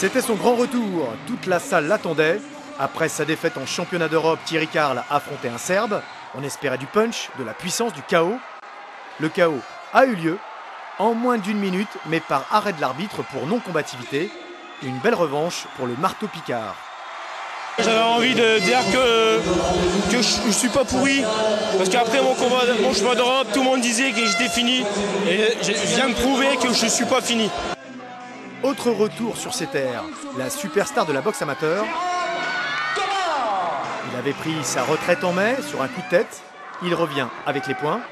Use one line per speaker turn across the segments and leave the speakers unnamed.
C'était son grand retour, toute la salle l'attendait. Après sa défaite en championnat d'Europe, Thierry Karl affrontait un Serbe. On espérait du punch, de la puissance, du chaos. Le chaos a eu lieu, en moins d'une minute, mais par arrêt de l'arbitre pour non-combativité. Une belle revanche pour le marteau Picard.
J'avais envie de dire que je suis pas pourri, parce qu'après mon chemin d'Europe, tout le monde disait que j'étais fini, et je viens de prouver que je suis pas fini.
Autre retour sur ses terres, la superstar de la boxe amateur. Il avait pris sa retraite en mai sur un coup de tête. Il revient avec les poings.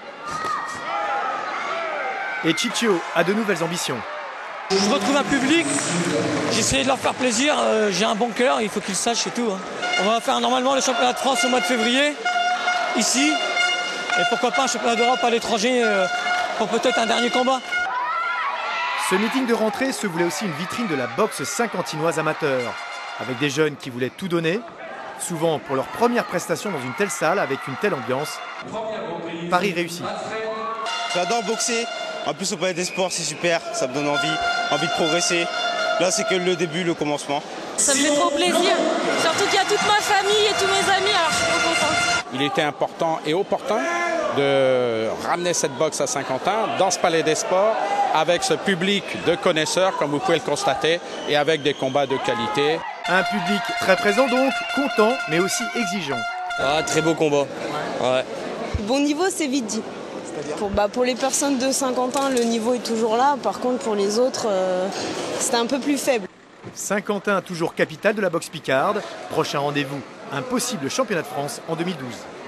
Et Ciccio a de nouvelles ambitions.
Je retrouve un public, j'ai essayé de leur faire plaisir, j'ai un bon cœur, il faut qu'ils le sachent, c'est tout. On va faire normalement le championnat de France au mois de février, ici, et pourquoi pas un championnat d'Europe à l'étranger pour peut-être un dernier combat.
Ce meeting de rentrée se voulait aussi une vitrine de la boxe saint-quentinoise amateur, avec des jeunes qui voulaient tout donner, souvent pour leur première prestation dans une telle salle avec une telle ambiance. Pari réussi.
J'adore boxer. En plus, au Palais des Sports, c'est super, ça me donne envie de progresser. Là, c'est que le début, le commencement.
Ça me fait trop plaisir, surtout qu'il y a toute ma famille et tous mes amis, alors je suis trop contente.
Il était important et opportun de ramener cette boxe à Saint-Quentin dans ce Palais des Sports avec ce public de connaisseurs, comme vous pouvez le constater, et avec des combats de qualité.
Un public très présent donc, content, mais aussi exigeant.
Ah, très beau combat. Ouais.
Bon niveau, c'est vite dit. Pour les personnes de Saint-Quentin, le niveau est toujours là. Par contre, pour les autres, c'était un peu plus faible.
Saint-Quentin, toujours capitale de la boxe picarde. Prochain rendez-vous, un possible championnat de France en 2012.